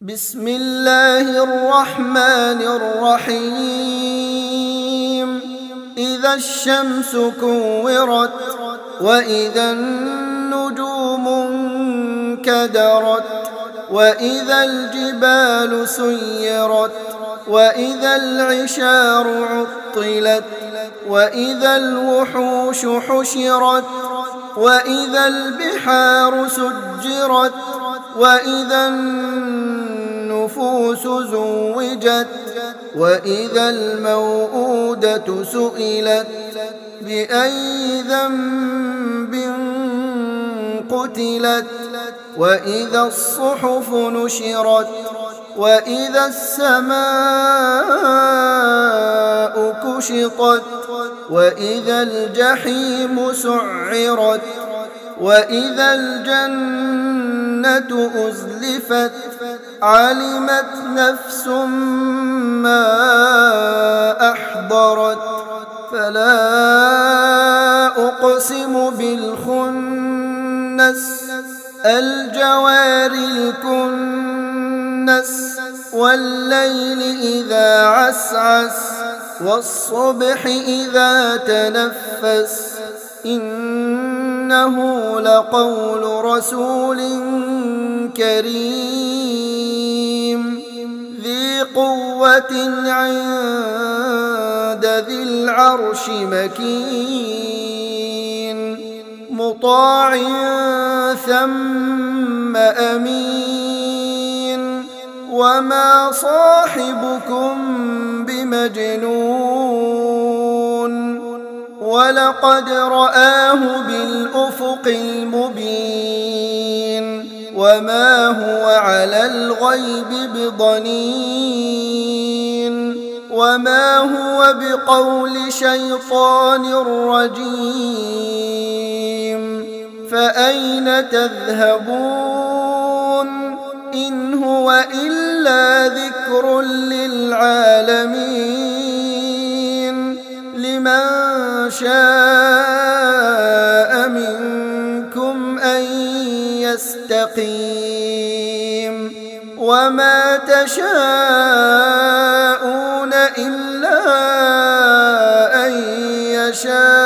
بسم الله الرحمن الرحيم. إذا الشمس كورت وإذا النجوم انكدرت وإذا الجبال سيرت وإذا العشار عطلت وإذا الوحوش حشرت وإذا البحار سجرت وإذا النفوس زوجت وإذا الموءودة سئلت بأي ذنب قتلت وإذا الصحف نشرت وإذا السماء كشطت وإذا الجحيم سعرت وإذا الجنة أزلفت علمت نفس ما أحضرت فلا أقسم بالخنس الجوار الكنس والليل إذا عسعس والصبح إذا تنفس إنه لقول رسول كريم ذي قوة عند ذي العرش مكين مطاع ثم أمين وما صاحبكم بمجنون ولقد رآه بالأفق المبين وما هو على الغيب بضنين وما هو بقول شيطان رجيم فأين تذهبون إن هو إلا ذكر للعالمين لمن شاء منكم أن يستقيم وما تشاءون إلا أن يشاء